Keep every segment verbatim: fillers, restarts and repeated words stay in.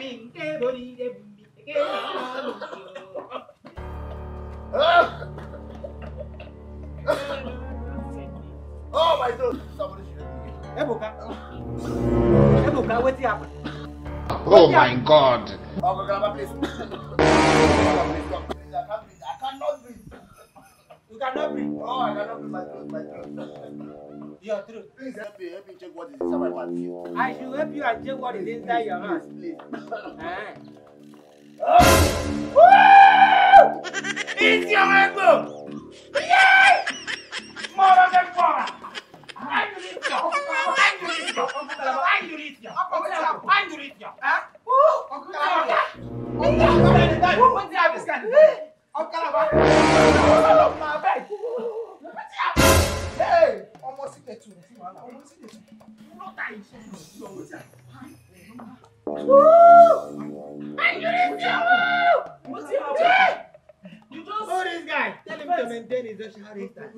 minche bolide bumbi che Oh my God! Somebody should help me. Ebuka. Ebuka, what's happening? Oh my God! Oh, Grandma, please. Please, I can't breathe. I cannot breathe. You cannot breathe. Oh, I cannot breathe. My throat, my throat. Your throat. Please help me. Help me check what is inside my pants. I should help you and check what is inside your hands. Please, please. Ah. Woo! It's your elbow! Yay! More of them for her! Anjuritio! Anjuritio! Anjuritio! Anjuritio! Huh? What's this guy? Hey! Almost hit two. Almost hit two. Not that easy. What's happening? You just saw this guy. Tell him to maintain his social distance.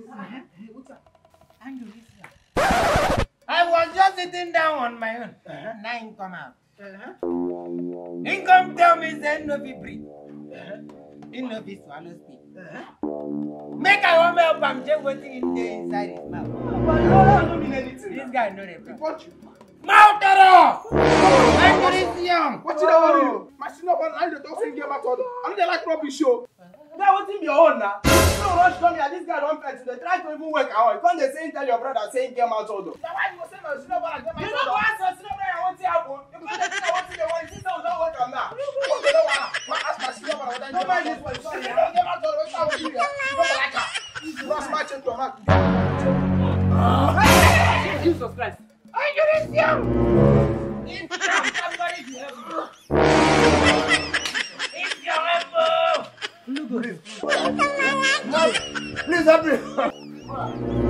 I was just sitting down on my own. Uh-huh. Now he come out. Uh-huh. He come tell me say no be breathe. Uh-huh. He no be swallow spit. Uh-huh. Make I want me up and check what's in there inside his mouth. But you don't mean anything. This guy no reply. What you? Mouth error! Anjuritio! What you don't worry? My senior one, I don't think game at all. I don't like rubbish show. That was in your own now. No rush come here. This guy don't fight. They try to even work out. Come they say tell your brother saying game out all. Now why you go say my senior brother game out? You don't go ask your senior brother what happen. Because they think I want to the one. This don't work out now. What they don't want? What ask my senior brother? Don't mind this one. Sorry, I don't game out all. What's up with you? You don't like her. You don't smash into her. Jesus Christ! Anjuritio! It's somebody to help me. It's your elbow! Please, please help me.